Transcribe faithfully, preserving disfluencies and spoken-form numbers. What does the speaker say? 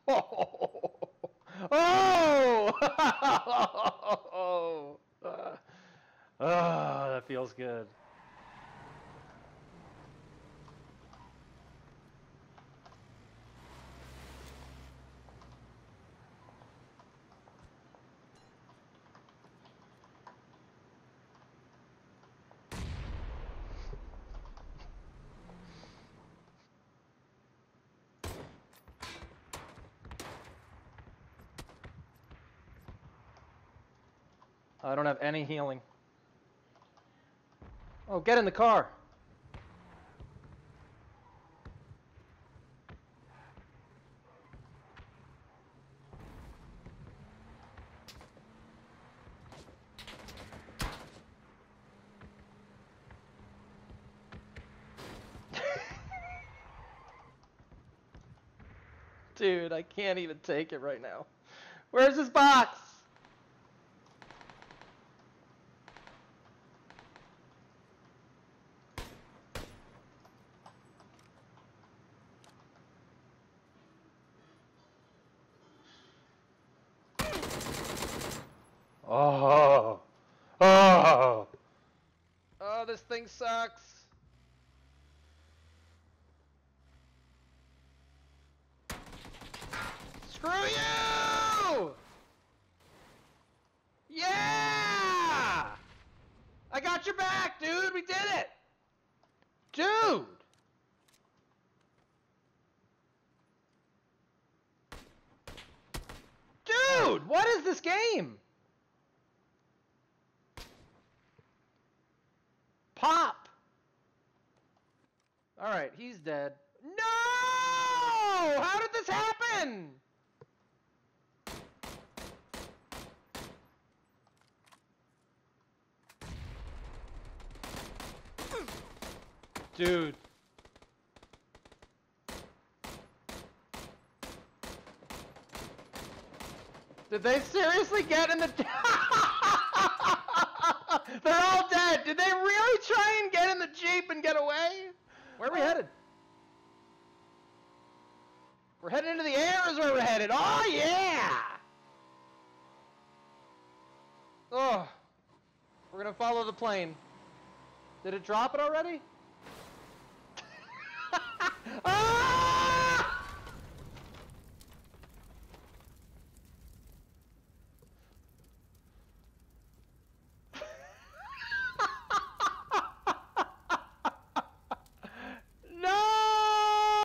Oh! Oh! Uh, oh, that feels good. I don't have any healing. Oh, get in the car. Dude, I can't even take it right now. Where's this box? Oh. Oh. Oh, this thing sucks. Screw you! Yeah! I got your back, dude. We did it. Dude. Dude, what is this game? Pop. All right, he's dead. No! How did this happen? Dude. Did they seriously get in the... They're all dead. Did they really try and get in the Jeep and get away? Where are we headed? We're headed into the air is where we're headed. Oh, yeah! Oh. We're going to follow the plane. Did it drop it already? Ah!